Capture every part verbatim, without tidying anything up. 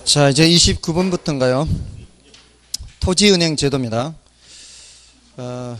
자, 이제 이십구 번부터인가요? 토지은행 제도입니다. 어,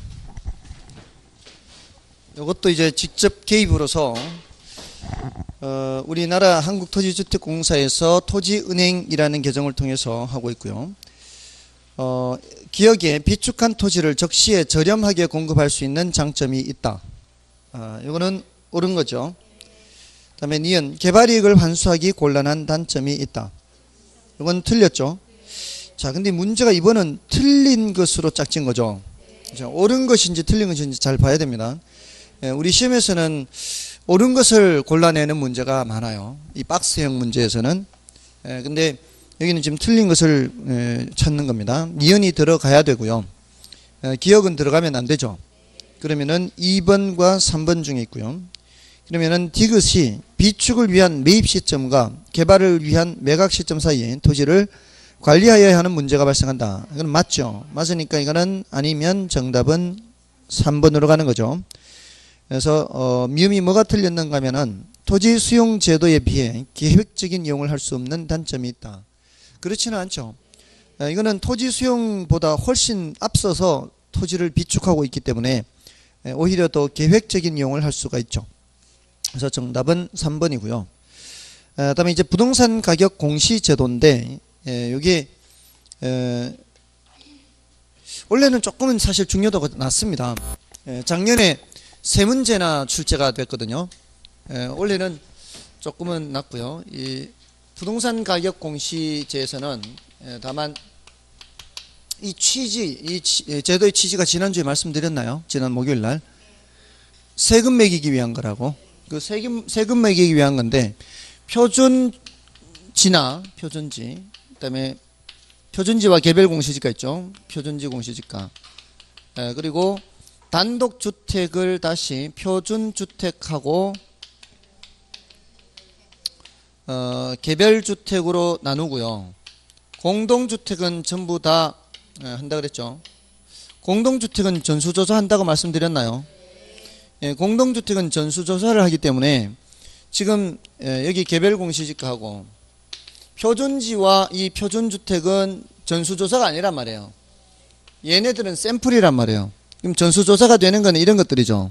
이것도 이제 직접 개입으로서 어, 우리나라 한국토지주택공사에서 토지은행이라는 개정을 통해서 하고 있고요. 어, 기역에 비축한 토지를 적시에 저렴하게 공급할 수 있는 장점이 있다. 어, 이거는 옳은 거죠. 그 다음에 니은 개발이익을 환수하기 곤란한 단점이 있다. 이건 틀렸죠. 자, 근데 문제가 이번은 틀린 것으로 짝진 거죠. 자, 옳은 것인지 틀린 것인지 잘 봐야 됩니다. 예, 우리 시험에서는 옳은 것을 골라내는 문제가 많아요. 이 박스형 문제에서는. 예, 근데 여기는 지금 틀린 것을 예, 찾는 겁니다. 니은이 들어가야 되고요. 예, 기역은 들어가면 안 되죠. 그러면은 이 번과 삼 번 중에 있고요. 그러면은 디귿이 비축을 위한 매입 시점과 개발을 위한 매각 시점 사이에 토지를 관리하여야 하는 문제가 발생한다. 이건 맞죠. 맞으니까 이거는 아니면 정답은 삼 번으로 가는 거죠. 그래서 어, 미음이 뭐가 틀렸는가 하면은 토지 수용 제도에 비해 계획적인 이용을 할 수 없는 단점이 있다. 그렇지는 않죠. 에, 이거는 토지 수용보다 훨씬 앞서서 토지를 비축하고 있기 때문에 에, 오히려 더 계획적인 이용을 할 수가 있죠. 그래서 정답은 삼 번이고요. 그 다음에 이제 부동산 가격 공시 제도인데, 예, 여기, 에, 원래는 조금은 사실 중요도가 낮습니다. 예, 작년에 세 문제나 출제가 됐거든요. 예, 원래는 조금은 낮고요. 이 부동산 가격 공시제에서는 예, 다만 이 취지, 이 치, 제도의 취지가 지난주에 말씀드렸나요? 지난 목요일 날. 세금 매기기 위한 거라고. 그 세금, 세금 매기기 위한 건데, 표준지나, 표준지, 그 다음에 표준지와 개별 공시지가 있죠. 표준지 공시지가. 예, 그리고 단독주택을 다시 표준주택하고, 어, 개별주택으로 나누고요. 공동주택은 전부 다, 예, 한다 그랬죠. 공동주택은 전수조사 한다고 말씀드렸나요? 예, 공동주택은 전수조사를 하기 때문에 지금 예, 여기 개별공시지가하고 표준지와 이 표준주택은 전수조사가 아니란 말이에요. 얘네들은 샘플이란 말이에요. 그럼 전수조사가 되는 거는 이런 것들이죠.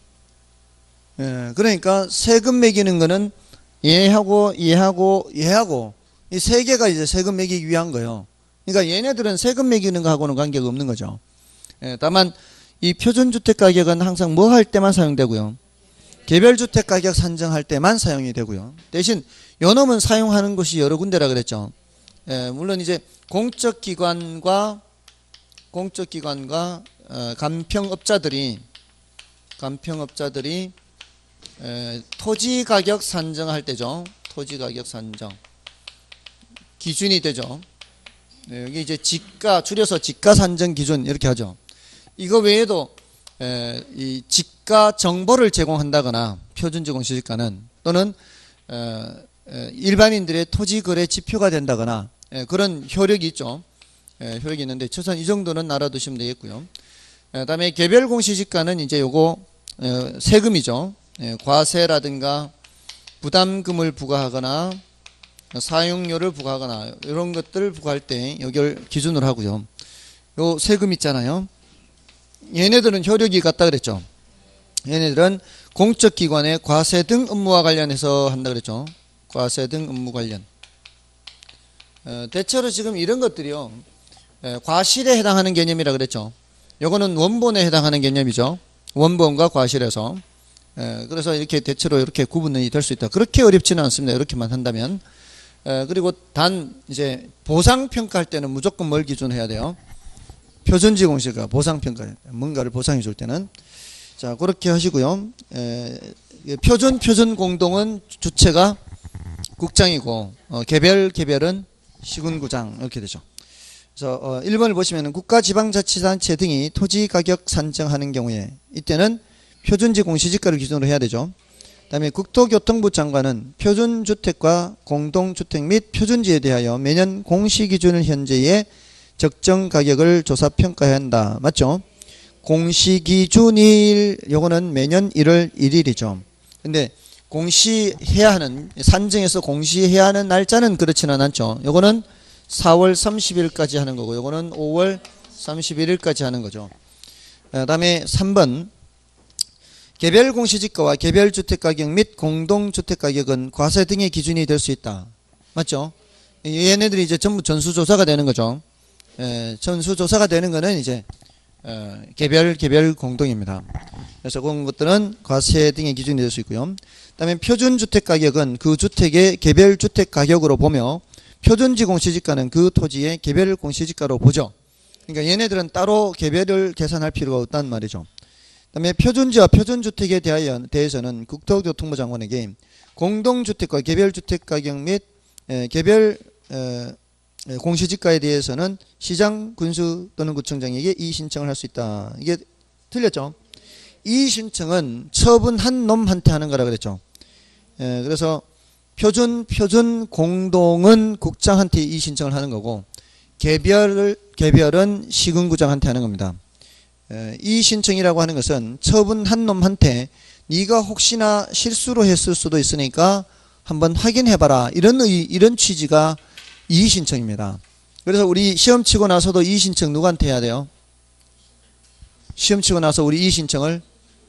예, 그러니까 세금 매기는 거는 얘하고 얘하고 얘하고 이 세 개가 이제 세금 매기기 위한 거예요. 그러니까 얘네들은 세금 매기는 거하고는 관계가 없는 거죠. 예, 다만 이 표준주택 가격은 항상 뭐 할 때만 사용되고요. 개별주택 가격 산정할 때만 사용이 되고요. 대신 요놈은 사용하는 곳이 여러 군데라 그랬죠. 예, 물론 이제 공적기관과 공적기관과 어, 간평업자들이 간평업자들이 에, 토지 가격 산정할 때죠. 토지 가격 산정 기준이 되죠. 예, 여기 이제 지가 줄여서 지가 산정 기준 이렇게 하죠. 이거 외에도 에, 이 지가 정보를 제공한다거나 표준지 공시지가는 또는 에, 에, 일반인들의 토지 거래 지표가 된다거나 에, 그런 효력이 있죠. 에, 효력이 있는데 최소한 이 정도는 알아두시면 되겠고요. 에, 그다음에 개별 공시지가는 이제 요거 에, 세금이죠. 에, 과세라든가 부담금을 부과하거나 사용료를 부과하거나 이런 것들을 부과할 때 여기를 기준으로 하고요. 요 세금 있잖아요. 얘네들은 효력이 같다 그랬죠. 얘네들은 공적기관의 과세 등 업무와 관련해서 한다 그랬죠. 과세 등 업무 관련. 어, 대체로 지금 이런 것들이요. 에, 과실에 해당하는 개념이라 그랬죠. 요거는 원본에 해당하는 개념이죠. 원본과 과실에서. 에, 그래서 이렇게 대체로 이렇게 구분이 될 수 있다. 그렇게 어렵지는 않습니다. 이렇게만 한다면. 에, 그리고 단 이제 보상평가할 때는 무조건 뭘 기준해야 돼요? 표준지 공시가 보상평가, 뭔가를 보상해 줄 때는. 자, 그렇게 하시고요. 에, 표준, 표준 공동은 주체가 국장이고, 어, 개별, 개별은 시군구장, 이렇게 되죠. 그래서, 어, 일 번을 보시면 국가지방자치단체 등이 토지 가격 산정하는 경우에, 이때는 표준지 공시지가를 기준으로 해야 되죠. 그 다음에 국토교통부 장관은 표준주택과 공동주택 및 표준지에 대하여 매년 공시기준을 현재의 적정 가격을 조사 평가해야 한다. 맞죠? 공시기준일 요거는 매년 일월 일일이죠. 근데 공시해야 하는, 산정해서 공시해야 하는 날짜는 그렇지는 않죠. 요거는 사월 삼십일까지 하는 거고, 요거는 오월 삼십일일까지 하는 거죠. 그 다음에 삼 번, 개별 공시지가와 개별 주택가격 및 공동주택가격은 과세 등의 기준이 될 수 있다. 맞죠? 얘네들이 이제 전부 전수조사가 되는 거죠. 에, 전수조사가 되는 거는 이제 어, 개별 개별 공동입니다. 그래서 그런 것들은 과세 등의 기준이 될 수 있고요. 그 다음에 표준주택가격은 그 주택의 개별 주택가격으로 보며 표준지 공시지가는 그 토지의 개별 공시지가로 보죠. 그러니까 얘네들은 따로 개별을 계산할 필요가 없다는 말이죠. 그 다음에 표준지와 표준주택에 대하여, 대해서는 국토교통부 장관에게 공동주택과 개별주택가격 및 에, 개별 에, 공시지가에 대해서는 시장, 군수 또는 구청장에게 이의신청을 할 수 있다. 이게 틀렸죠? 이의신청은 처분한 놈한테 하는 거라 그랬죠. 에, 그래서 표준, 표준 공동은 국장한테 이의신청을 하는 거고, 개별, 개별은 시군구장한테 하는 겁니다. 에, 이의신청이라고 하는 것은 처분한 놈한테 네가 혹시나 실수로 했을 수도 있으니까 한번 확인해봐라. 이런, 의, 이런 취지가 이의신청입니다. 그래서 우리 시험 치고 나서도 이의신청 누구한테 해야 돼요? 시험 치고 나서 우리 이의신청을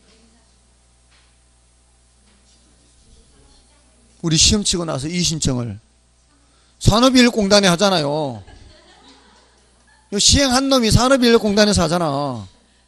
우리 시험 치고 나서 이의신청을 산업인력공단에 하잖아요. 시행한 놈이 산업인력공단에서 하잖아.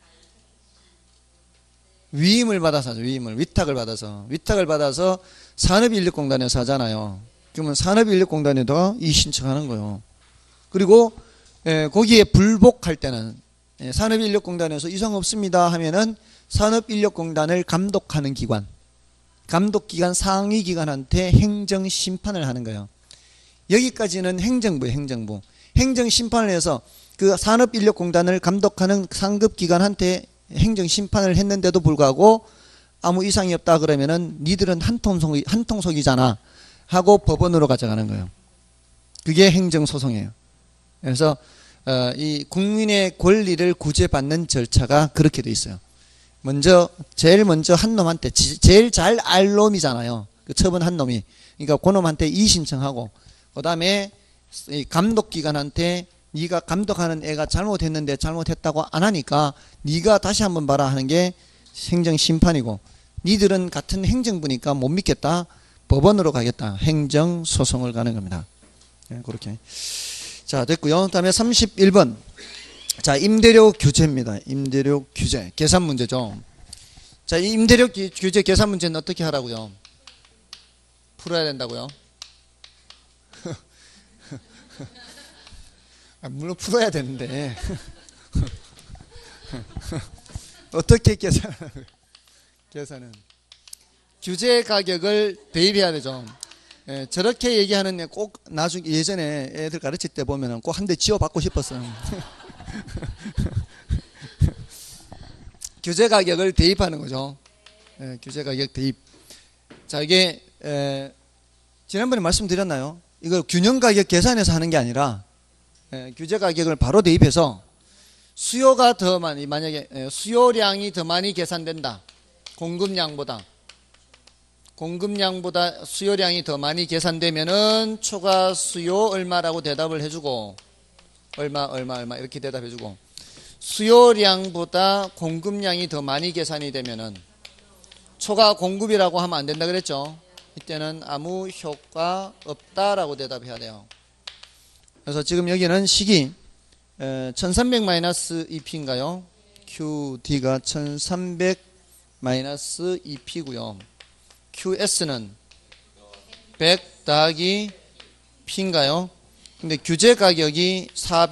위임을 받아서 하죠. 위임을. 위탁을 받아서. 위탁을 받아서 산업인력공단에서 하잖아요. 그러면 산업인력공단에다가 이의신청하는 거예요. 그리고 에, 거기에 불복할 때는 에, 산업인력공단에서 이상 없습니다 하면은 산업인력공단을 감독하는 기관, 감독기관 상위기관한테 행정심판을 하는 거예요. 여기까지는 행정부예요. 행정부. 행정심판을 해서 그 산업인력공단을 감독하는 상급기관한테 행정심판을 했는데도 불구하고 아무 이상이 없다 그러면은 니들은 한통속이, 한통속이잖아 하고 법원으로 가져가는 거예요. 그게 행정소송이에요. 그래서 어, 이 국민의 권리를 구제받는 절차가 그렇게 돼 있어요. 먼저 제일 먼저 한 놈한테 제일 잘 알 놈이잖아요. 그 처분한 놈이. 그러니까 그 놈한테 이의신청하고 그 다음에 감독기관한테 네가 감독하는 애가 잘못했는데 잘못했다고 안 하니까 네가 다시 한번 봐라 하는 게 행정심판이고, 니들은 같은 행정부니까 못 믿겠다. 법원으로 가겠다. 행정소송을 가는 겁니다. 네, 그렇게. 자, 됐고요. 다음에 삼십일 번. 자, 임대료 규제입니다. 임대료 규제. 계산 문제죠. 자, 이 임대료 규제 계산 문제는 어떻게 하라고요? 풀어야 된다고요? 아, 물론 풀어야 되는데 어떻게 계산하라고요? 계산은 규제 가격을 대입해야 되죠. 예, 저렇게 얘기하는 애 꼭 나중에 예전에 애들 가르칠 때 보면은 꼭 한 대 지어 받고 싶었어요. 규제 가격을 대입하는 거죠. 예, 규제 가격 대입. 자, 이게 에, 지난번에 말씀드렸나요? 이걸 균형 가격 계산해서 하는 게 아니라 에, 규제 가격을 바로 대입해서 수요가 더 많이, 만약에 에, 수요량이 더 많이 계산된다. 공급량보다. 공급량보다 수요량이 더 많이 계산되면은 초과 수요 얼마라고 대답을 해주고, 얼마 얼마 얼마 이렇게 대답해주고, 수요량보다 공급량이 더 많이 계산이 되면은 초과 공급이라고 하면 안 된다 그랬죠. 이때는 아무 효과 없다라고 대답해야 돼요. 그래서 지금 여기는 식이 천삼백 마이너스 이 피인가요? 큐디가 천삼백 마이너스 이 피고요. 큐에스는 백 더하기 P인가요? 근데 규제 가격이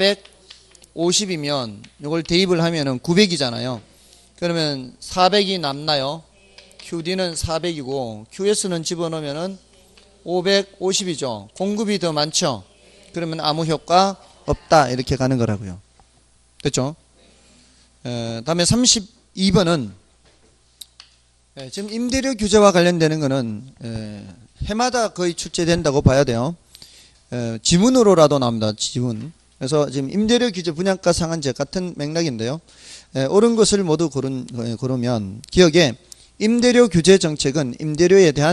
사백오십이면 이걸 대입을 하면은 구백이잖아요. 그러면 사백이 남나요? 큐디는 사백이고 큐에스는 집어넣으면은 오백오십이죠. 공급이 더 많죠. 그러면 아무 효과 없다. 이렇게 가는 거라고요. 됐죠? 에, 다음에 삼십이 번은 에, 지금 임대료 규제와 관련되는 거는 에, 해마다 거의 출제된다고 봐야 돼요. 에, 지문으로라도 나옵니다. 지문. 그래서 지금 임대료 규제 분양가 상한제 같은 맥락인데요. 에, 옳은 것을 모두 고른, 고르면 기억에 임대료 규제 정책은 임대료에 대한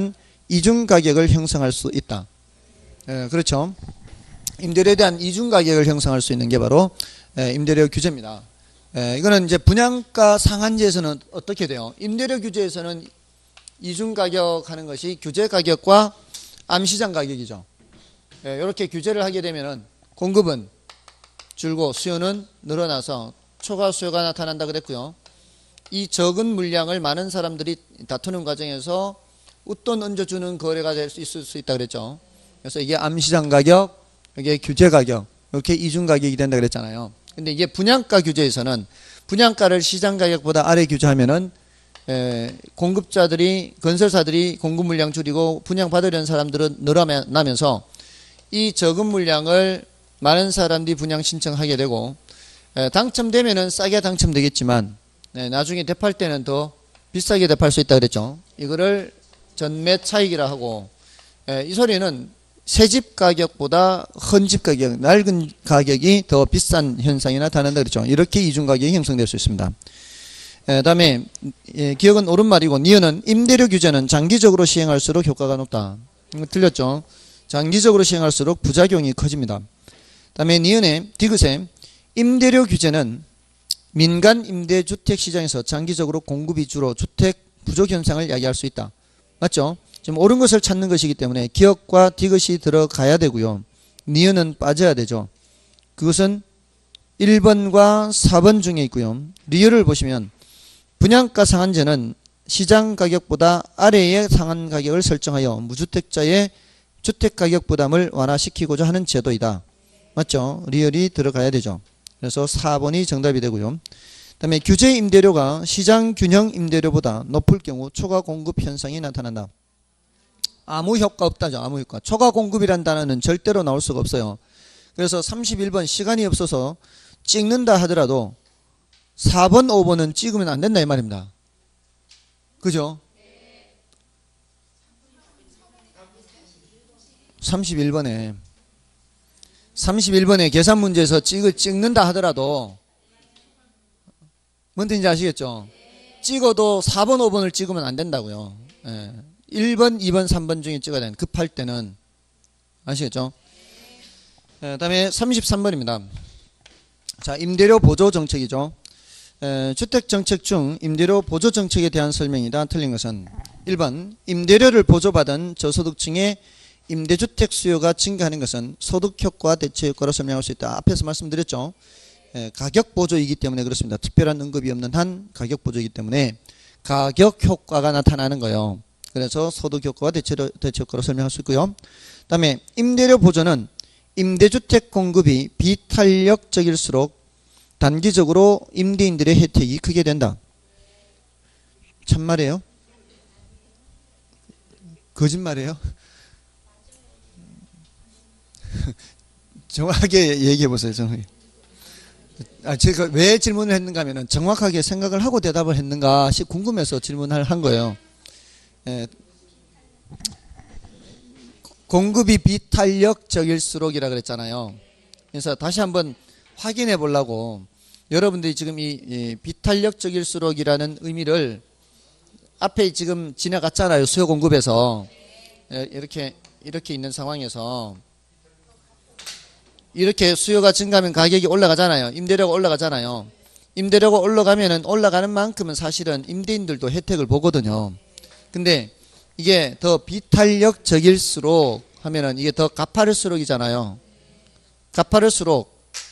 이중 가격을 형성할 수 있다. 예, 그렇죠. 임대료에 대한 이중 가격을 형성할 수 있는 게 바로 예, 임대료 규제입니다. 예, 이거는 이제 분양가 상한제에서는 어떻게 돼요? 임대료 규제에서는 이중 가격 하는 것이 규제 가격과 암시장 가격이죠. 예, 이렇게 규제를 하게 되면은 공급은 줄고 수요는 늘어나서 초과 수요가 나타난다 그랬고요. 이 적은 물량을 많은 사람들이 다투는 과정에서 웃돈 얹어주는 거래가 될 수 있을 수 있다 그랬죠. 그래서 이게 암시장 가격, 이게 규제 가격, 이렇게 이중 가격이 된다 그랬잖아요. 근데 이게 분양가 규제에서는 분양가를 시장 가격보다 아래 규제하면은 에, 공급자들이 건설사들이 공급 물량 줄이고 분양 받으려는 사람들은 늘어나면서 이 적은 물량을 많은 사람들이 분양 신청하게 되고 에, 당첨되면은 싸게 당첨되겠지만 네, 나중에 대팔 때는 더 비싸게 대팔 수 있다 그랬죠. 이거를 전매 차익이라 하고 에, 이 소리는 새집 가격보다 헌집 가격, 낡은 가격이 더 비싼 현상이 나타난다 그랬죠. 이렇게 이중 가격이 형성될 수 있습니다. 에, 다음에 예, 기억은 옳은 말이고 니은은 임대료 규제는 장기적으로 시행할수록 효과가 높다. 이거 틀렸죠. 장기적으로 시행할수록 부작용이 커집니다. 다음에 니은의 디귿에 임대료 규제는 민간 임대주택 시장에서 장기적으로 공급이 줄어 주택 부족 현상을 야기할 수 있다. 맞죠? 지금 옳은 것을 찾는 것이기 때문에 기억과 디귿이 들어가야 되고요. 니은은 빠져야 되죠. 그것은 일 번과 사 번 중에 있고요. 리을을 보시면 분양가 상한제는 시장 가격보다 아래의 상한 가격을 설정하여 무주택자의 주택가격 부담을 완화시키고자 하는 제도이다. 맞죠? 리을이 들어가야 되죠. 그래서 사 번이 정답이 되고요. 그 다음에 규제 임대료가 시장 균형 임대료보다 높을 경우 초과 공급 현상이 나타난다. 아무 효과 없다죠. 아무 효과. 초과 공급이란 단어는 절대로 나올 수가 없어요. 그래서 삼십일 번 시간이 없어서 찍는다 하더라도 사 번, 오 번은 찍으면 안 된다 이 말입니다. 그죠? 삼십일 번에 삼십일 번에 계산 문제에서 찍을, 찍는다 하더라도 뭔 뜻인지 아시겠죠? 찍어도 사 번, 오 번을 찍으면 안 된다고요. 예. 일 번, 이 번, 삼 번 중에 찍어야 되는 급할 때는 아시겠죠? 예, 다음에 삼십삼 번입니다. 자, 임대료 보조 정책이죠. 에, 주택정책 중 임대료 보조 정책에 대한 설명이다. 틀린 것은 일 번 임대료를 보조받은 저소득층의 임대주택 수요가 증가하는 것은 소득효과 대체효과로 설명할 수 있다. 앞에서 말씀드렸죠. 에, 가격보조이기 때문에 그렇습니다. 특별한 언급이 없는 한 가격보조이기 때문에 가격효과가 나타나는 거예요. 그래서 소득효과와 대체효과로 설명할 수 있고요. 그 다음에 임대료 보조는 임대주택 공급이 비탄력적일수록 단기적으로 임대인들의 혜택이 크게 된다. 참말이에요? 거짓말이에요? 정확하게 얘기해 보세요. 정확하게. 아, 제가 왜 질문을 했는가 하면 정확하게 생각을 하고 대답을 했는가 궁금해서 질문을 한 거예요. 예. 공급이 비탄력적일수록이라 그랬잖아요. 그래서 다시 한번 확인해 보려고 여러분들이 지금 이, 이 비탄력적일수록이라는 의미를 앞에 지금 지나갔잖아요. 수요 공급에서 이렇게 이렇게 있는 상황에서 이렇게 수요가 증가하면 가격이 올라가잖아요. 임대료가 올라가잖아요. 임대료가 올라가면은 올라가는 만큼은 사실은 임대인들도 혜택을 보거든요. 근데 이게 더 비탄력적일수록 하면은 이게 더 가파를수록이잖아요. 가파를수록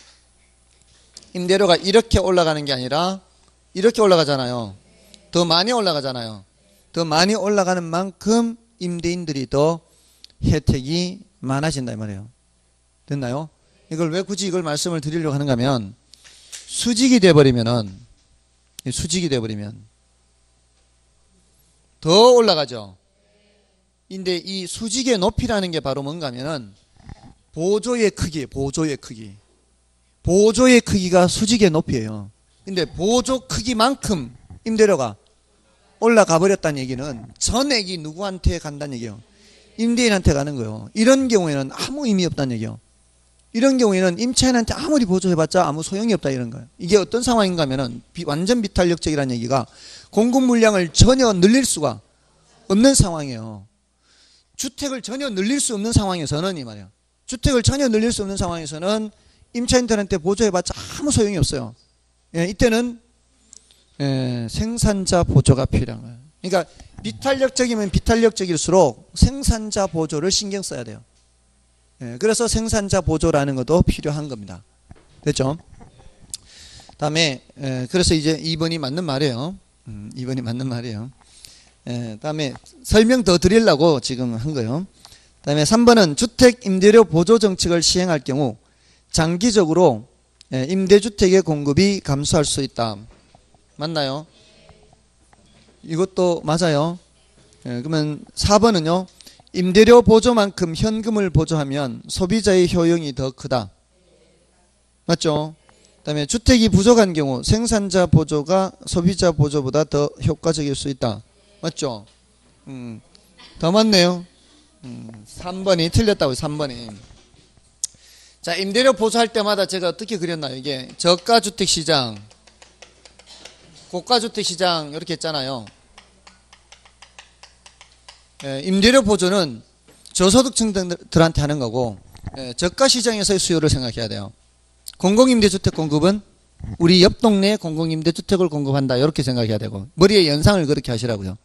임대료가 이렇게 올라가는 게 아니라 이렇게 올라가잖아요. 더 많이 올라가잖아요. 더 많이 올라가는 만큼 임대인들이 더 혜택이 많아진다 이 말이에요. 됐나요? 이걸 왜 굳이 이걸 말씀을 드리려고 하는가 하면 수직이 돼버리면은 수직이 돼버리면 더 올라가죠. 근데 이 수직의 높이라는 게 바로 뭔가 하면은 보조의 크기, 보조의 크기. 보조의 크기가 수직의 높이에요. 근데 보조 크기만큼 임대료가 올라가 버렸다는 얘기는 전액이 누구한테 간다는 얘기예요? 임대인한테 가는 거예요. 이런 경우에는 아무 의미 없다는 얘기예요. 이런 경우에는 임차인한테 아무리 보조해봤자 아무 소용이 없다 이런 거예요. 이게 어떤 상황인가 하면은 비, 완전 비탄력적이라는 얘기가 공급 물량을 전혀 늘릴 수가 없는 상황이에요. 주택을 전혀 늘릴 수 없는 상황에서는 이 말이야. 주택을 전혀 늘릴 수 없는 상황에서는 임차인들한테 보조해봤자 아무 소용이 없어요. 예, 이때는 예, 생산자 보조가 필요한 거예요. 그러니까 비탄력적이면 비탄력적일수록 생산자 보조를 신경 써야 돼요. 예, 그래서 생산자 보조라는 것도 필요한 겁니다. 됐죠? 다음에 예, 그래서 이제 이 번이 맞는 말이에요. 음, 이 번이 맞는 말이에요. 예, 다음에 설명 더 드리려고 지금 한 거예요. 다음에 삼 번은 주택 임대료 보조 정책을 시행할 경우 장기적으로 예, 임대주택의 공급이 감소할 수 있다. 맞나요? 이것도 맞아요. 예, 그러면 사 번은요. 임대료 보조만큼 현금을 보조하면 소비자의 효용이 더 크다. 맞죠? 그 다음에 주택이 부족한 경우 생산자 보조가 소비자 보조보다 더 효과적일 수 있다. 맞죠? 음, 더 맞네요. 음, 삼 번이 틀렸다고요. 삼 번이. 자, 임대료 보조할 때마다 제가 어떻게 그렸나요? 이게 저가주택시장, 고가주택시장 이렇게 했잖아요. 예, 임대료 보조는 저소득층들한테 하는 거고 예, 저가시장에서의 수요를 생각해야 돼요. 공공임대주택 공급은 우리 옆 동네에 공공임대주택을 공급한다 이렇게 생각해야 되고 머리에 연상을 그렇게 하시라고요.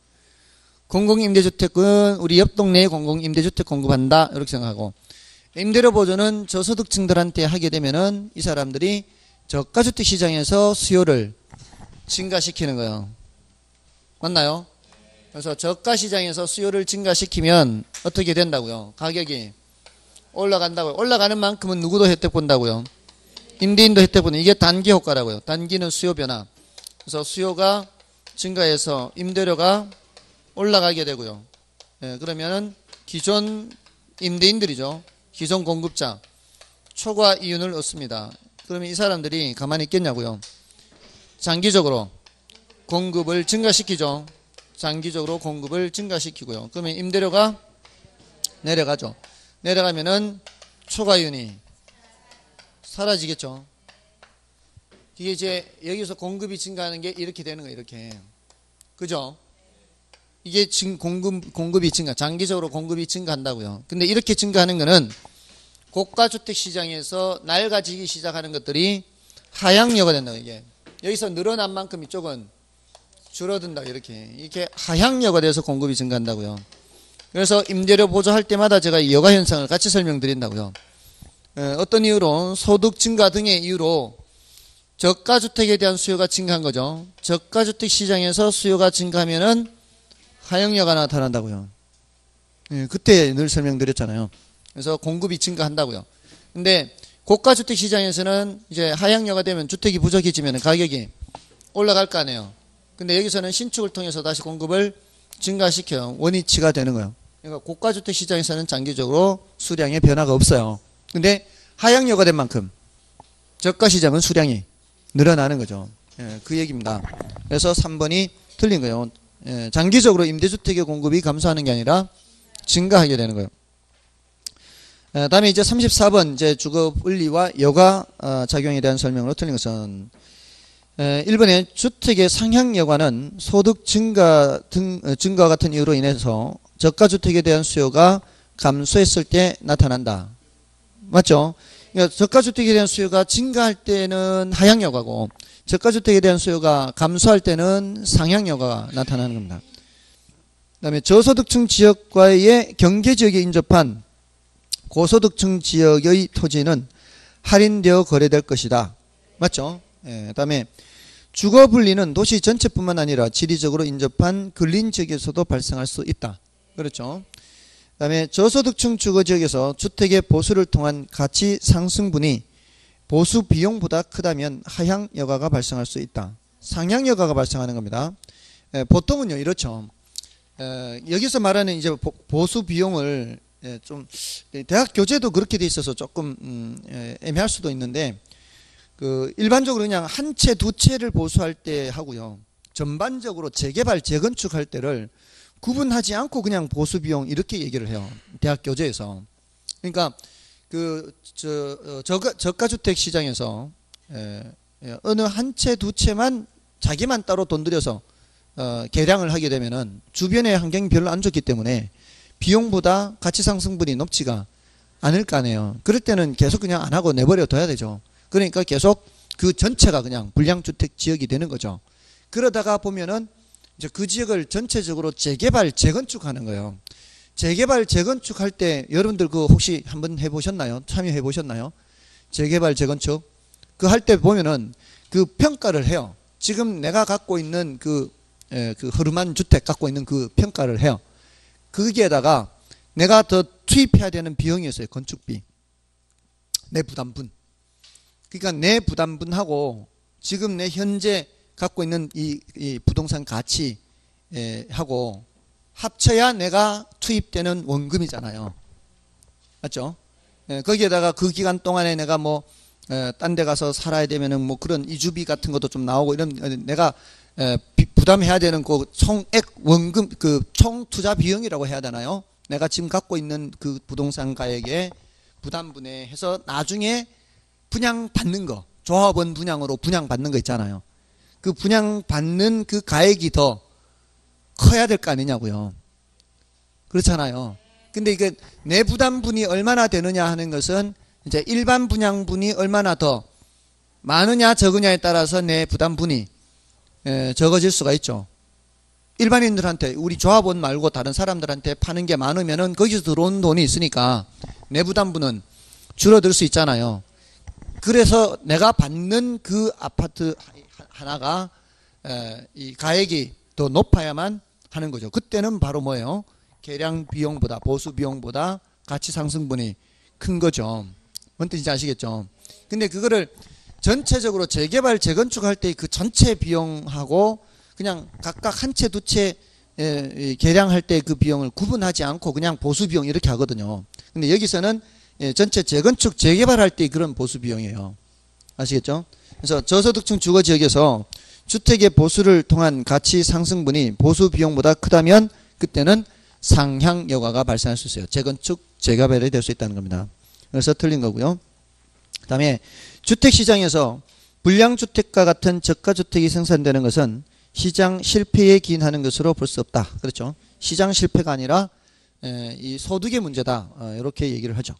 공공임대주택은 우리 옆 동네에 공공임대주택 공급한다 이렇게 생각하고 임대료 보조는 저소득층들한테 하게 되면은 이 사람들이 저가주택 시장에서 수요를 증가시키는 거예요. 맞나요? 그래서 저가 시장에서 수요를 증가시키면 어떻게 된다고요? 가격이 올라간다고요. 올라가는 만큼은 누구도 혜택 본다고요? 임대인도 혜택 보는 이게 단기 효과라고요. 단기는 수요 변화. 그래서 수요가 증가해서 임대료가 올라가게 되고요. 예, 그러면은 기존 임대인들이죠. 기존 공급자 초과 이윤을 얻습니다. 그러면 이 사람들이 가만히 있겠냐고요. 장기적으로 공급을 증가시키죠. 장기적으로 공급을 증가시키고요. 그러면 임대료가 내려가죠. 내려가면은 초과이윤이 사라지겠죠. 이게 이제 여기서 공급이 증가하는 게 이렇게 되는 거예요. 이렇게. 그죠? 이게 지금 공급, 공급이 증가, 장기적으로 공급이 증가한다고요. 근데 이렇게 증가하는 거는 고가주택 시장에서 낡아지기 시작하는 것들이 하향여가 된다고 이게. 여기서 늘어난 만큼 이쪽은 줄어든다 이렇게. 이렇게 하향여가 돼서 공급이 증가한다고요. 그래서 임대료 보조할 때마다 제가 이 여가 현상을 같이 설명드린다고요. 어떤 이유로 소득 증가 등의 이유로 저가주택에 대한 수요가 증가한 거죠. 저가주택 시장에서 수요가 증가하면은 하향여가 나타난다고요. 예, 그때 늘 설명드렸잖아요. 그래서 공급이 증가한다고요. 근데 고가주택 시장에서는 이제 하향여가 되면 주택이 부족해지면 가격이 올라갈 거 아니에요. 근데 여기서는 신축을 통해서 다시 공급을 증가시켜요. 원위치가 되는 거예요. 그러니까 고가주택 시장에서는 장기적으로 수량의 변화가 없어요. 근데 하향여가 된 만큼 저가 시장은 수량이 늘어나는 거죠. 예, 그 얘기입니다. 그래서 삼 번이 틀린 거예요. 예, 장기적으로 임대주택의 공급이 감소하는 게 아니라 증가하게 되는 거예요. 예, 다음에 이제 삼십사 번 이제 주거분리와 여가 어, 작용에 대한 설명으로 틀린 것은 예, 일 번에 주택의 상향여가는 소득 증가 등 어, 증가 같은 이유로 인해서 저가주택에 대한 수요가 감소했을 때 나타난다. 맞죠? 그러니까 저가주택에 대한 수요가 증가할 때는 하향여가고 저가주택에 대한 수요가 감소할 때는 상향여가가 나타나는 겁니다. 그 다음에 저소득층 지역과의 경계지역에 인접한 고소득층 지역의 토지는 할인되어 거래될 것이다. 맞죠? 예, 그 다음에 주거분리는 도시 전체뿐만 아니라 지리적으로 인접한 근린지역에서도 발생할 수 있다. 그렇죠? 그 다음에 저소득층 주거지역에서 주택의 보수를 통한 가치 상승분이 보수 비용보다 크다면 하향여가가 발생할 수 있다. 상향여가가 발생하는 겁니다. 에, 보통은요 이렇죠. 에, 여기서 말하는 이제 보, 보수 비용을 에, 좀 대학 교재도 그렇게 돼 있어서 조금 음, 에, 애매할 수도 있는데 그 일반적으로 그냥 한 채 두 채를 보수할 때 하고요. 전반적으로 재개발 재건축할 때를 구분하지 않고 그냥 보수 비용 이렇게 얘기를 해요. 대학 교재에서. 그러니까 그 저 저가 저가주택 시장에서 에, 에, 어느 한 채 두 채만 자기만 따로 돈 들여서 어, 개량을 하게 되면은 주변의 환경이 별로 안 좋기 때문에 비용보다 가치 상승분이 높지가 않을 거 아니에요. 그럴 때는 계속 그냥 안 하고 내버려 둬야 되죠. 그러니까 계속 그 전체가 그냥 불량주택 지역이 되는 거죠. 그러다가 보면은 이제 그 지역을 전체적으로 재개발, 재건축하는 거예요. 재개발, 재건축할 때 여러분들 그 혹시 한번 해보셨나요? 참여해 보셨나요? 재개발, 재건축 그 할 때 보면은 그 평가를 해요. 지금 내가 갖고 있는 그, 에, 그 허름한 주택 갖고 있는 그 평가를 해요. 거기에다가 내가 더 투입해야 되는 비용이 있어요. 건축비, 내 부담분. 그러니까 내 부담분하고 지금 내 현재 갖고 있는 이, 이 부동산 가치 에, 하고 합쳐야 내가 투입되는 원금이잖아요. 맞죠? 에, 거기에다가 그 기간 동안에 내가 뭐 딴 데 가서 살아야 되면은 뭐 그런 이주비 같은 것도 좀 나오고 이런 내가 에, 비, 부담해야 되는 그 총액 원금 그 총 투자 비용이라고 해야 되나요? 내가 지금 갖고 있는 그 부동산 가액에 부담분해 해서 나중에 분양받는 거, 조합원 분양으로 분양받는 거 있잖아요. 그 분양받는 그 가액이 더 커야 될 거 아니냐고요. 그렇잖아요. 근데 이게 내 부담분이 얼마나 되느냐 하는 것은 이제 일반 분양분이 얼마나 더 많으냐 적으냐에 따라서 내 부담분이 에, 적어질 수가 있죠. 일반인들한테 우리 조합원 말고 다른 사람들한테 파는 게 많으면은 거기서 들어온 돈이 있으니까 내 부담분은 줄어들 수 있잖아요. 그래서 내가 받는 그 아파트 하나가 에, 이 가액이 더 높아야만 하는 거죠. 그때는 바로 뭐예요? 계량 비용보다 보수 비용보다 가치 상승분이 큰 거죠. 뭔 뜻인지 아시겠죠? 근데 그거를 전체적으로 재개발 재건축할 때 그 전체 비용하고 그냥 각각 한 채 두 채 계량할 때 그 비용을 구분하지 않고 그냥 보수 비용 이렇게 하거든요. 근데 여기서는 전체 재건축 재개발할 때 그런 보수 비용이에요. 아시겠죠? 그래서 저소득층 주거 지역에서 주택의 보수를 통한 가치 상승분이 보수 비용보다 크다면 그때는 상향 여과가 발생할 수 있어요. 재건축 재개발이 될 수 있다는 겁니다. 그래서 틀린 거고요. 그 다음에 주택시장에서 불량주택과 같은 저가주택이 생산되는 것은 시장 실패에 기인하는 것으로 볼 수 없다. 그렇죠. 시장 실패가 아니라 이 소득의 문제다. 이렇게 얘기를 하죠.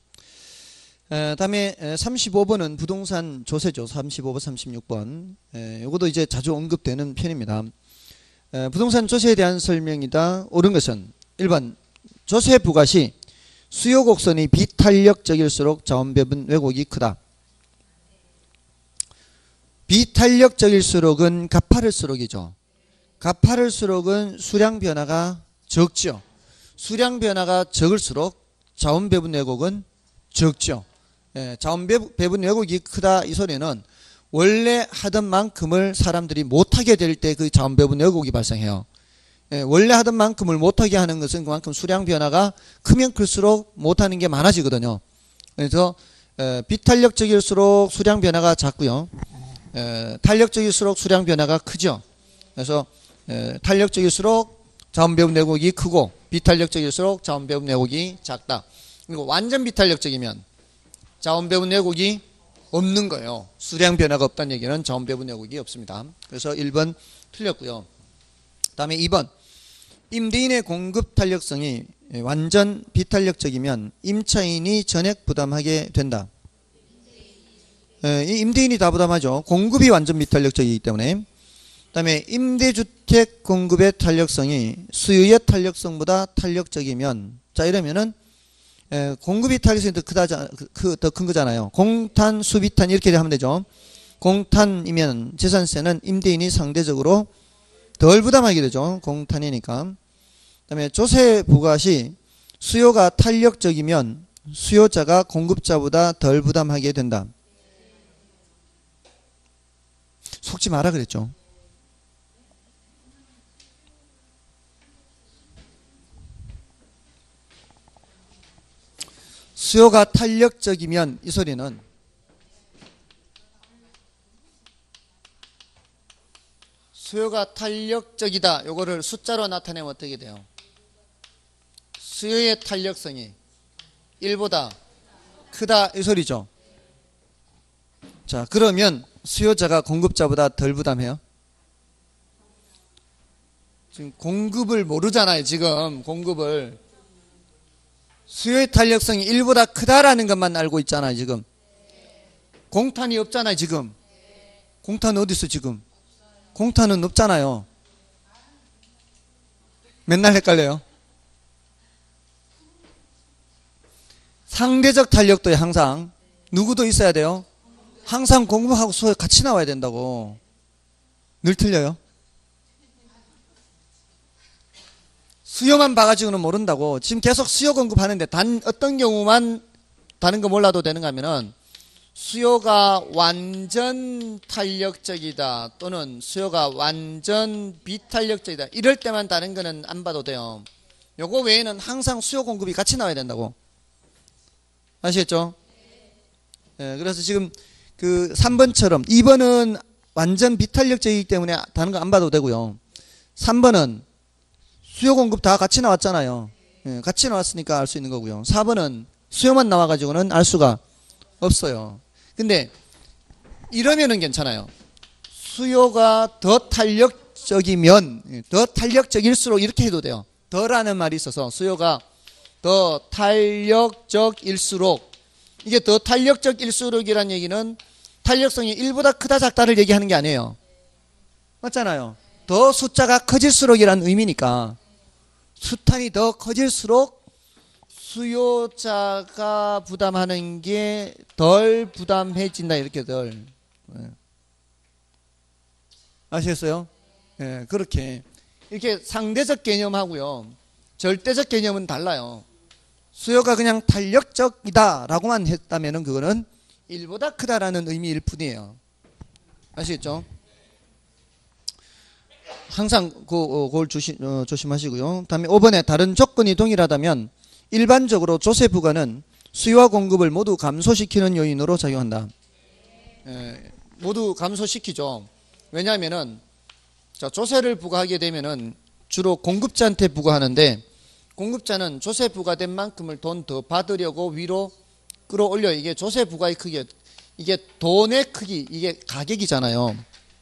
그 다음에 삼십오 번은 부동산 조세죠. 삼십오 번, 삼십육 번. 이것도 이제 자주 언급되는 편입니다. 부동산 조세에 대한 설명이다. 옳은 것은 일 번 조세 부과 시 수요 곡선이 비탄력적일수록 자원 배분 왜곡이 크다. 비탄력적일수록은 가파를수록이죠. 가파를수록은 수량 변화가 적죠. 수량 변화가 적을수록 자원 배분 왜곡은 적죠. 예, 자원 배분 왜곡이 크다 이 소리는 원래 하던 만큼을 사람들이 못하게 될 때 그 자원 배분 왜곡이 발생해요. 예, 원래 하던 만큼을 못하게 하는 것은 그만큼 수량 변화가 크면 클수록 못하는 게 많아지거든요. 그래서 에, 비탄력적일수록 수량 변화가 작고요. 에, 탄력적일수록 수량 변화가 크죠. 그래서 에, 탄력적일수록 자원 배분 왜곡이 크고 비탄력적일수록 자원 배분 왜곡이 작다. 그리고 완전 비탄력적이면 자원 배분 왜곡이 없는 거예요. 수량 변화가 없다는 얘기는 자원 배분 왜곡이 없습니다. 그래서 일 번 틀렸고요. 그 다음에 이 번 임대인의 공급 탄력성이 완전 비탄력적이면 임차인이 전액 부담하게 된다. 이 임대인이 다 부담하죠. 공급이 완전 비탄력적이기 때문에. 그 다음에 임대주택 공급의 탄력성이 수요의 탄력성보다 탄력적이면, 자 이러면은 공급이 탄력성이 더 크다, 더 큰 거잖아요. 공탄, 수비탄 이렇게 하면 되죠. 공탄이면 재산세는 임대인이 상대적으로 덜 부담하게 되죠. 공탄이니까. 그 다음에 조세 부과 시 수요가 탄력적이면 수요자가 공급자보다 덜 부담하게 된다. 속지 마라 그랬죠. 수요가 탄력적이면 이 소리는 수요가 탄력적이다. 요거를 숫자로 나타내면 어떻게 돼요? 수요의 탄력성이 일보다 크다 이 소리죠. 자, 그러면 수요자가 공급자보다 덜 부담해요? 지금 공급을 모르잖아요. 지금 공급을 수요의 탄력성이 일보다 크다라는 것만 알고 있잖아요, 지금. 공탄이 없잖아요, 지금. 공탄 어디 있어, 지금? 공탄은 없잖아요. 맨날 헷갈려요. 상대적 탄력도에 항상 누구도 있어야 돼요? 항상 공급하고 수요 같이 나와야 된다고. 늘 틀려요. 수요만 봐가지고는 모른다고. 지금 계속 수요 공급하는데 단 어떤 경우만 다른 거 몰라도 되는가 하면은 수요가 완전 탄력적이다 또는 수요가 완전 비탄력적이다 이럴 때만 다른 거는 안 봐도 돼요. 요거 외에는 항상 수요 공급이 같이 나와야 된다고. 아시겠죠? 예, 그래서 지금 그 삼 번처럼 이 번은 완전 비탄력적이기 때문에 다른 거 안 봐도 되고요. 삼 번은 수요 공급 다 같이 나왔잖아요. 예, 같이 나왔으니까 알 수 있는 거고요. 사 번은 수요만 나와가지고는 알 수가 없어요. 근데 이러면은 괜찮아요. 수요가 더 탄력적이면 더 탄력적일수록 이렇게 해도 돼요. 더라는 말이 있어서 수요가 더 탄력적일수록 이게 더 탄력적일수록이라는 얘기는 탄력성이 일보다 크다 작다를 얘기하는 게 아니에요. 맞잖아요. 더 숫자가 커질수록이라는 의미니까 숫탄이 더 커질수록 수요자가 부담하는 게 덜 부담해진다 이렇게 덜. 네. 아시겠어요? 예, 네, 그렇게 이렇게 상대적 개념하고요 절대적 개념은 달라요. 수요가 그냥 탄력적이다 라고만 했다면은 그거는 일보다 크다라는 의미일 뿐이에요. 아시겠죠? 항상 그, 어, 그걸 조심, 어, 조심하시고요. 다음에 오 번에 다른 조건이 동일하다면 일반적으로 조세 부과는 수요와 공급을 모두 감소시키는 요인으로 작용한다. 예, 모두 감소시키죠. 왜냐하면은 자, 조세를 부과하게 되면은 주로 공급자한테 부과하는데 공급자는 조세 부과된 만큼을 돈 더 받으려고 위로 끌어올려. 이게 조세 부과의 크기, 이게 돈의 크기, 이게 가격이잖아요.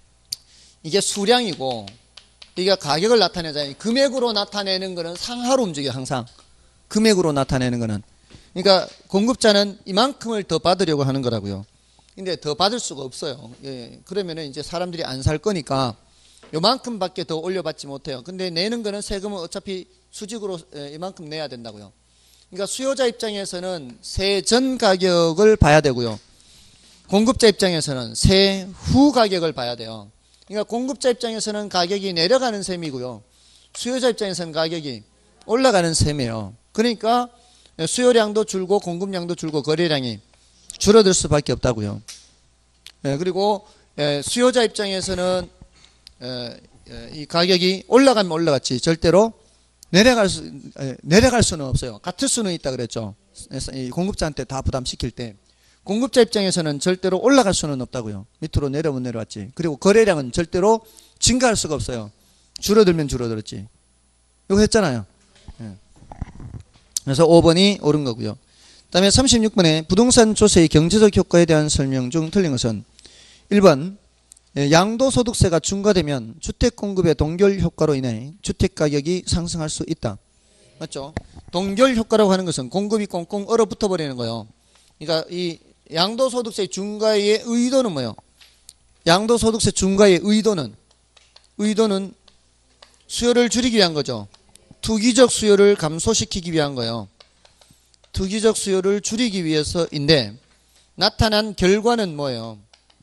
이게 수량이고 이게 가격을 나타내잖아요. 금액으로 나타내는 거는 상하로 움직여요. 항상 금액으로 나타내는 거는. 그러니까 공급자는 이만큼을 더 받으려고 하는 거라고요. 근데 더 받을 수가 없어요. 예, 그러면은 이제 사람들이 안 살 거니까 요만큼밖에 더 올려받지 못해요. 근데 내는 거는 세금은 어차피 수직으로 이만큼 내야 된다고요. 그러니까 수요자 입장에서는 세전 가격을 봐야 되고요. 공급자 입장에서는 세후 가격을 봐야 돼요. 그러니까 공급자 입장에서는 가격이 내려가는 셈이고요. 수요자 입장에서는 가격이 올라가는 셈이에요. 그러니까 수요량도 줄고 공급량도 줄고 거래량이 줄어들 수밖에 없다고요. 예, 그리고 예, 수요자 입장에서는 예, 예, 이 가격이 올라가면 올라갔지 절대로 내려갈 수 예, 내려갈 수는 없어요. 같을 수는 있다 그랬죠. 이 공급자한테 다 부담시킬 때 공급자 입장에서는 절대로 올라갈 수는 없다고요. 밑으로 내려오면 내려왔지. 그리고 거래량은 절대로 증가할 수가 없어요. 줄어들면 줄어들었지. 이거 했잖아요. 예. 그래서 오 번이 옳은 거고요. 그 다음에 삼십육 번에 부동산 조세의 경제적 효과에 대한 설명 중 틀린 것은 일 번 양도소득세가 중과되면 주택공급의 동결 효과로 인해 주택가격이 상승할 수 있다. 맞죠? 동결 효과라고 하는 것은 공급이 꽁꽁 얼어붙어 버리는 거예요. 그러니까 이 양도소득세 중과의 의도는 뭐예요? 양도소득세 중과의 의도는 의도는 수요를 줄이기 위한 거죠. 투기적 수요를 감소시키기 위한 거예요. 투기적 수요를 줄이기 위해서인데 나타난 결과는 뭐예요?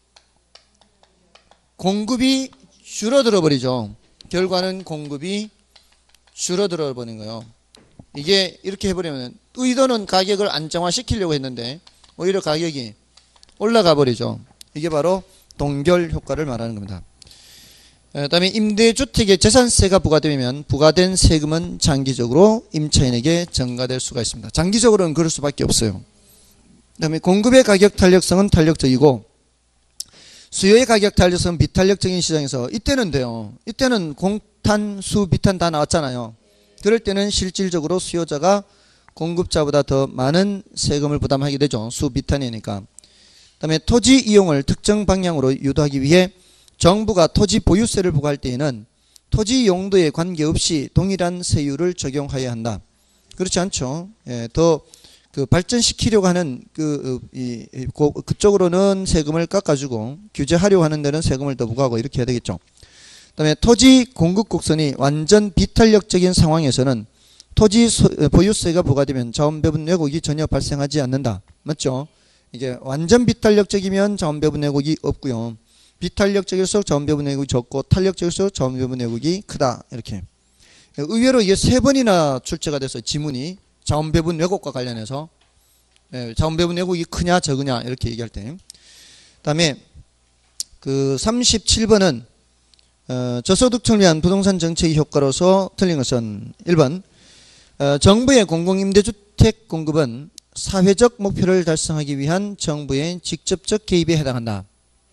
공급이 줄어들어 버리죠. 결과는 공급이 줄어들어 버린 거예요. 이게 이렇게 해버리면 의도는 가격을 안정화시키려고 했는데 오히려 가격이 올라가 버리죠. 이게 바로 동결 효과를 말하는 겁니다. 그 다음에 임대주택에 재산세가 부과되면 부과된 세금은 장기적으로 임차인에게 전가될 수가 있습니다. 장기적으로는 그럴 수밖에 없어요. 그 다음에 공급의 가격 탄력성은 탄력적이고 수요의 가격 탄력성은 비탄력적인 시장에서 이때는 돼요. 이때는 공탄, 수, 비탄 다 나왔잖아요. 그럴 때는 실질적으로 수요자가 공급자보다 더 많은 세금을 부담하게 되죠. 수, 비탄이니까. 그 다음에 토지 이용을 특정 방향으로 유도하기 위해 정부가 토지 보유세를 부과할 때에는 토지 용도에 관계없이 동일한 세율을 적용하여야 한다. 그렇지 않죠. 예, 더 그 발전시키려고 하는 그, 이, 이, 고, 그쪽으로는 세금을 깎아주고 규제하려고 하는 데는 세금을 더 부과하고 이렇게 해야 되겠죠. 그 다음에 토지 공급 곡선이 완전 비탄력적인 상황에서는 토지 소, 보유세가 부과되면 자원배분 왜곡이 전혀 발생하지 않는다. 맞죠? 이게 완전 비탄력적이면 자원배분 왜곡이 없고요. 비탄력적일수록 자원배분 왜곡이 적고 탄력적일수록 자원배분 왜곡이 크다. 이렇게. 의외로 이게 세 번이나 출제가 됐어요. 지문이. 자원배분 왜곡과 관련해서. 예, 자원배분 왜곡이 크냐 적으냐 이렇게 얘기할 때. 그 다음에 그 삼십칠 번은 어, 저소득층을 위한 부동산 정책의 효과로서 틀린 것은 일 번 어, 정부의 공공임대주택 공급은 사회적 목표를 달성하기 위한 정부의 직접적 개입에 해당한다.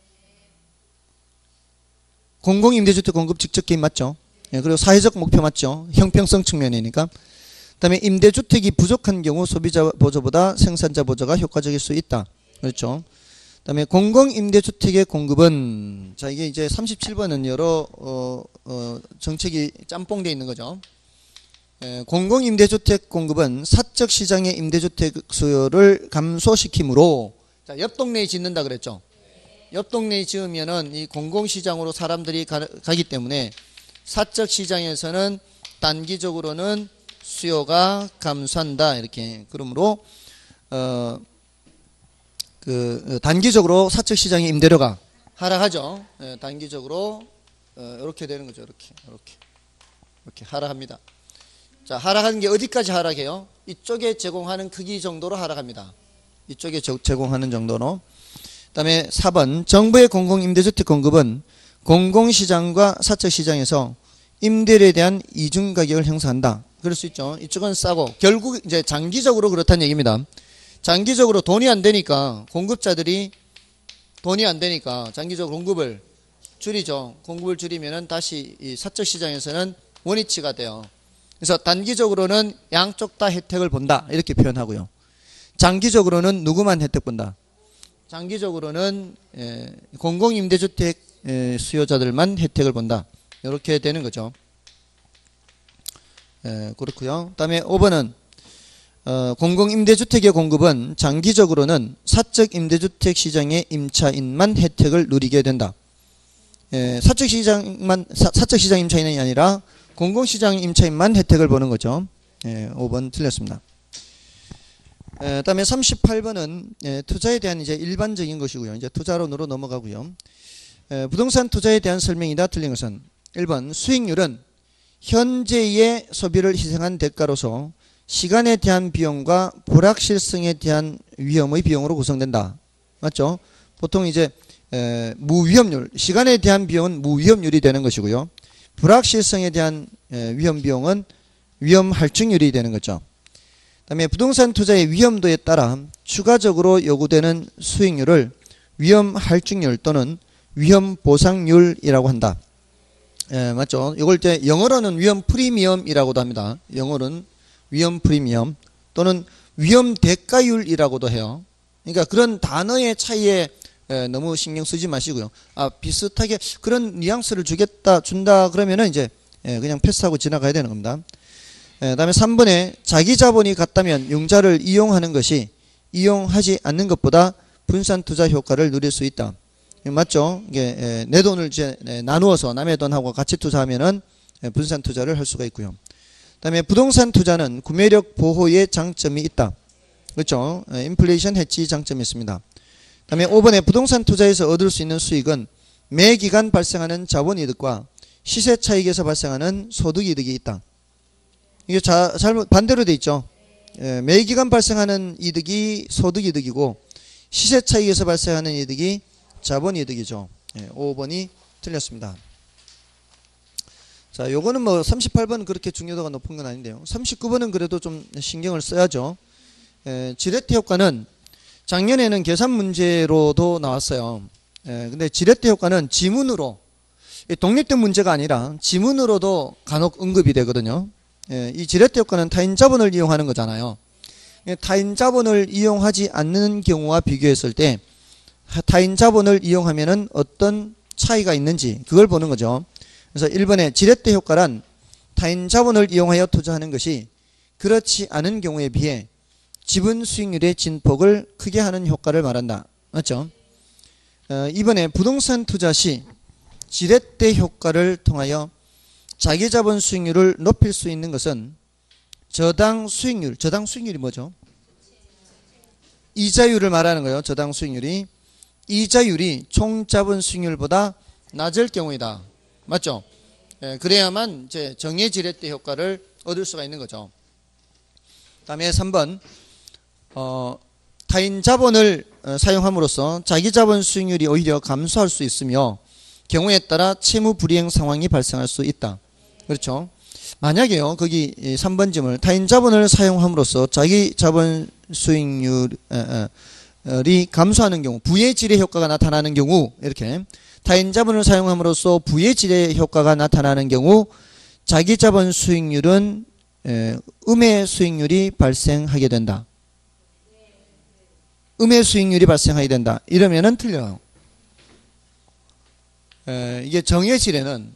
공공임대주택 공급 직접 개입 맞죠? 예, 그리고 사회적 목표 맞죠? 형평성 측면이니까. 그 다음에 임대주택이 부족한 경우 소비자 보조보다 생산자 보조가 효과적일 수 있다. 그렇죠? 그 다음에 공공임대주택의 공급은, 자, 이게 이제 삼십칠 번은 여러, 어, 어, 정책이 짬뽕되어 있는 거죠. 예, 공공임대주택 공급은 사적 시장의 임대주택 수요를 감소시키므로, 자, 옆 동네에 짓는다 그랬죠. 옆 동네에 지으면은 이 공공시장으로 사람들이 가, 가기 때문에 사적 시장에서는 단기적으로는 수요가 감소한다. 이렇게. 그러므로, 어, 그, 단기적으로 사적 시장의 임대료가 하락하죠. 예, 단기적으로, 어, 이렇게 되는 거죠. 이렇게. 이렇게. 이렇게 하락합니다. 자, 하락하는 게 어디까지 하락해요? 이쪽에 제공하는 크기 정도로 하락합니다. 이쪽에 제공하는 정도로. 그 다음에 사 번 정부의 공공임대주택 공급은 공공시장과 사적시장에서 임대료에 대한 이중가격을 형성한다. 그럴 수 있죠. 이쪽은 싸고 결국 이제 장기적으로 그렇다는 얘기입니다. 장기적으로 돈이 안 되니까 공급자들이 돈이 안 되니까 장기적으로 공급을 줄이죠. 공급을 줄이면은 다시 이 사적시장에서는 원위치가 돼요. 그래서 단기적으로는 양쪽 다 혜택을 본다. 이렇게 표현하고요. 장기적으로는 누구만 혜택 본다. 장기적으로는 공공임대주택 수요자들만 혜택을 본다. 이렇게 되는 거죠. 그렇고요. 그 다음에 오 번은 어, 공공임대주택의 공급은 장기적으로는 사적 임대주택 시장의 임차인만 혜택을 누리게 된다. 에, 사적 시장만 사, 사적 시장 임차인이 아니라 공공시장 임차인만 혜택을 보는 거죠. 에, 오 번 틀렸습니다. 그 다음에 삼십팔 번은 예, 투자에 대한 이제 일반적인 것이고요. 이제 투자론으로 넘어가고요. 예, 부동산 투자에 대한 설명이다. 틀린 것은 일 번 수익률은 현재의 소비를 희생한 대가로서 시간에 대한 비용과 불확실성에 대한 위험의 비용으로 구성된다. 맞죠? 보통 이제 에, 무위험률, 시간에 대한 비용은 무위험률이 되는 것이고요. 불확실성에 대한 에, 위험 비용은 위험 할증률이 되는 거죠. 그다음에 부동산 투자의 위험도에 따라 추가적으로 요구되는 수익률을 위험 할증률 또는 위험 보상률이라고 한다. 예, 맞죠? 이걸 이제 영어로는 위험 프리미엄이라고도 합니다. 영어로는 위험 프리미엄 또는 위험 대가율이라고도 해요. 그러니까 그런 단어의 차이에 예, 너무 신경 쓰지 마시고요. 아, 비슷하게 그런 뉘앙스를 주겠다, 준다 그러면은 이제 예, 그냥 패스하고 지나가야 되는 겁니다. 예, 다음에 삼 번에 자기 자본이 같다면 융자를 이용하는 것이 이용하지 않는 것보다 분산 투자 효과를 누릴 수 있다. 맞죠? 이게 예, 내 돈을 이제 예, 나누어서 남의 돈하고 같이 투자하면은 예, 분산 투자를 할 수가 있고요. 그다음에 부동산 투자는 구매력 보호의 장점이 있다. 그렇죠? 예, 인플레이션 해치 장점이 있습니다. 그다음에 오 번에 부동산 투자에서 얻을 수 있는 수익은 매 기간 발생하는 자본이득과 시세 차익에서 발생하는 소득이득이 있다. 이게 자, 잘못 반대로 돼 있죠. 예, 매 기간 발생하는 이득이 소득이득이고 시세 차익에서 발생하는 이득이 자본이득이죠. 예, 오 번이 틀렸습니다. 자, 요거는 뭐 삼십팔 번 그렇게 중요도가 높은 건 아닌데요. 삼십구 번은 그래도 좀 신경을 써야죠. 예, 지렛대 효과는 작년에는 계산 문제로도 나왔어요. 예, 근데 지렛대 효과는 지문으로, 독립된 문제가 아니라 지문으로도 간혹 언급이 되거든요. 예, 이 지렛대 효과는 타인 자본을 이용하는 거잖아요. 예, 타인 자본을 이용하지 않는 경우와 비교했을 때 타인 자본을 이용하면은 어떤 차이가 있는지 그걸 보는 거죠. 그래서 일 번에 지렛대 효과란 타인 자본을 이용하여 투자하는 것이 그렇지 않은 경우에 비해 지분 수익률의 진폭을 크게 하는 효과를 말한다. 맞죠? 어, 이번에 부동산 투자 시 지렛대 효과를 통하여 자기 자본 수익률을 높일 수 있는 것은 저당 수익률, 저당 수익률이 뭐죠? 이자율을 말하는 거예요. 저당 수익률이. 이자율이 총 자본 수익률보다 낮을 경우이다. 맞죠? 예, 그래야만 이제 정예 지렛대 효과를 얻을 수가 있는 거죠. 다음에 삼 번, 어, 타인 자본을 어, 사용함으로써 자기 자본 수익률이 오히려 감소할 수 있으며 경우에 따라 채무 불이행 상황이 발생할 수 있다. 그렇죠? 만약에요, 거기 삼 번 점을 타인 자본을 사용함으로써 자기 자본 수익률이 감소하는 경우, 부의 질의 효과가 나타나는 경우, 이렇게 타인 자본을 사용함으로써 부의 질의 효과가 나타나는 경우 자기 자본 수익률은 음의 수익률이 발생하게 된다. 음의 수익률이 발생하게 된다. 이러면은 틀려요. 에, 이게 정예질에는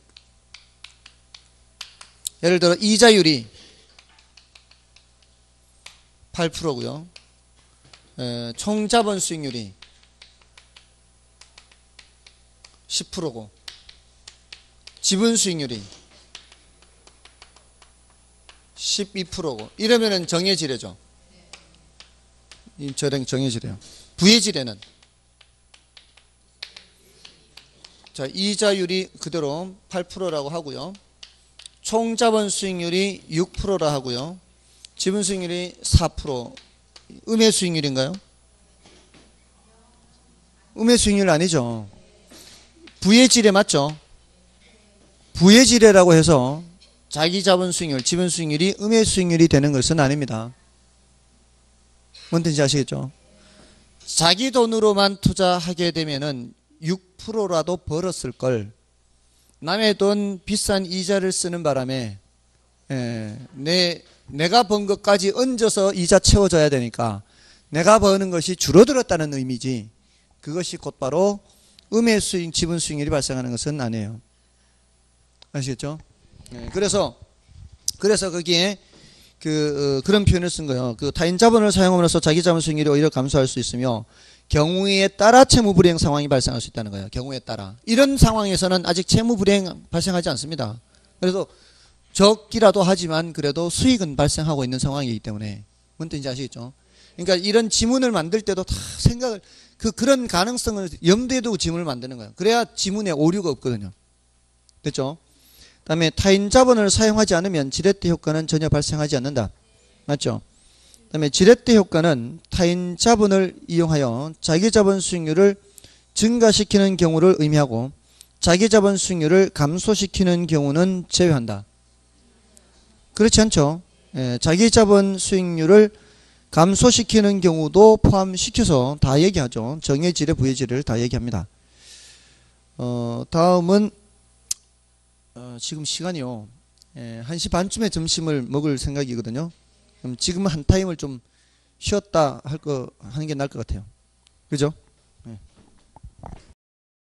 예를 들어 이자율이 팔 퍼센트고요. 에, 총 자본 수익률이 십 퍼센트고 지분 수익률이 십이 퍼센트고 이러면은 정예지뢰죠. 이 저랑 정예지뢰요. 부예지뢰는 자, 이자율이 그대로 팔 퍼센트라고 하고요. 총 자본 수익률이 육 퍼센트라 하고요. 지분 수익률이 사 퍼센트. 음의 수익률인가요? 음의 수익률 아니죠. 부예지뢰 맞죠? 부예지뢰라고 해서 자기 자본 수익률, 지분 수익률이 음의 수익률이 되는 것은 아닙니다. 뭔 뜻인지 아시겠죠? 자기 돈으로만 투자하게 되면은 육 퍼센트라도 벌었을 걸 남의 돈 비싼 이자를 쓰는 바람에 예, 내, 내가 번 것까지 얹어서 이자 채워줘야 되니까 내가 버는 것이 줄어들었다는 의미지 그것이 곧바로 음의 수익, 지분 수익률이 발생하는 것은 아니에요. 아시겠죠? 예, 그래서 그래서 거기에 그 어, 그런 표현을 쓴 거예요. 그 타인 자본을 사용함으로써 자기 자본 수익률이 오히려 감소할 수 있으며 경우에 따라 채무 불이행 상황이 발생할 수 있다는 거예요. 경우에 따라. 이런 상황에서는 아직 채무 불이행 발생하지 않습니다. 그래서 적기라도 하지만 그래도 수익은 발생하고 있는 상황이기 때문에 뭔 뜻인지 아시겠죠? 그러니까 이런 지문을 만들 때도 다 생각을 그 그런 가능성을 염두에 두고 지문을 만드는 거예요. 그래야 지문에 오류가 없거든요. 됐죠? 그다음에 타인 자본을 사용하지 않으면 지렛대 효과는 전혀 발생하지 않는다. 맞죠? 그다음에 지렛대 효과는 타인 자본을 이용하여 자기 자본 수익률을 증가시키는 경우를 의미하고 자기 자본 수익률을 감소시키는 경우는 제외한다. 그렇지 않죠? 예, 자기 자본 수익률을 감소시키는 경우도 포함시켜서 다 얘기하죠. 정예지뢰, 부예지뢰를 다 얘기합니다. 어, 다음은 어, 지금 시간이요. 예, 한 시 반쯤에 점심을 먹을 생각이거든요. 그럼 지금 한 타임을 좀 쉬었다 할 거 하는 게 나을 것 같아요. 그죠?